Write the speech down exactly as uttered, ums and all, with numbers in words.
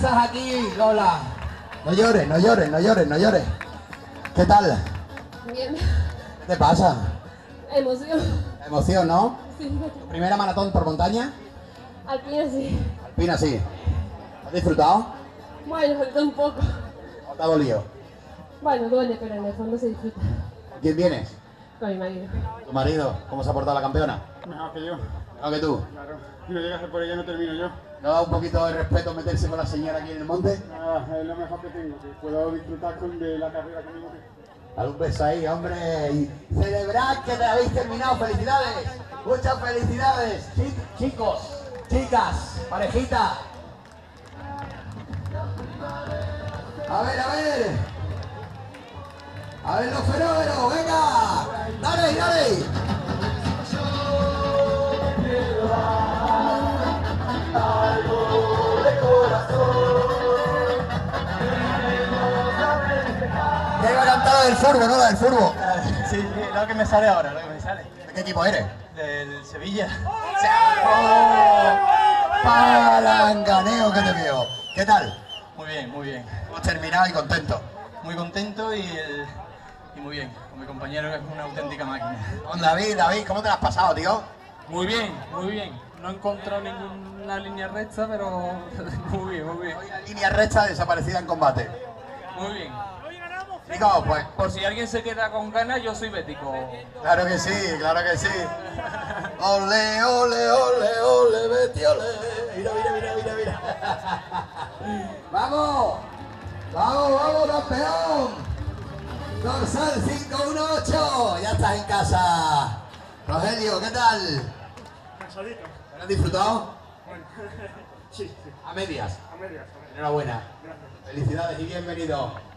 Estás aquí, Lola. No llores, no llores, no llores, no llores. ¿Qué tal? Bien. ¿Qué te pasa? Emoción. Emoción, ¿no? Sí. ¿Tu primera maratón por montaña? Alpina sí. Alpina, sí. ¿Has disfrutado? Bueno, falta un poco. ¿O te ha dolido? Bueno, duele, pero en el fondo se disfruta. ¿Con quién vienes? Con mi marido. ¿Tu marido? ¿Cómo se ha portado la campeona? Mejor que yo. ¿Mejor que tú? Claro. Si no llegas por ella no termino yo. ¿No da un poquito de respeto meterse con la señora aquí en el monte? Ah, es lo mejor que tengo, que puedo disfrutar con de la carrera con mi mujer. Dale un beso ahí, hombre, y celebrad que te habéis terminado. ¡Felicidades! ¡Muchas felicidades! Chi- chicos, chicas, parejita. A ver, a ver. A ver los fenómenos, venga. Dale, dale. Llega cantada del furbo, ¿no? La del furbo. Sí, sí, lo que me sale ahora, lo que me sale. ¿De qué equipo eres? Del Sevilla. ¡Oh! Palanganeo que te veo. ¿Qué tal? Muy bien, muy bien. Hemos terminado y contento. Muy contento y, el- y muy bien. Con mi compañero que es una auténtica máquina. Con David, David, ¿cómo te lo has pasado, tío? Muy bien, muy bien. No he encontrado ninguna línea recta, pero muy bien, muy bien. Hoy la línea recta desaparecida en combate. Muy bien. Chicos, pues, Por si alguien se queda con ganas, yo soy bético. claro que sí, claro que sí. Ole, ole, ole, ole, Betty, ole. Mira, mira, mira, mira, mira. ¡Vamos! ¡Vamos, vamos, campeón! Dorsal cinco uno ocho, ya estás en casa. Rogelio, ¿qué tal? Cansadito. ¿Lo has disfrutado? Bueno. Sí, sí. A medias. A medias. Enhorabuena. Gracias. Felicidades y bienvenido.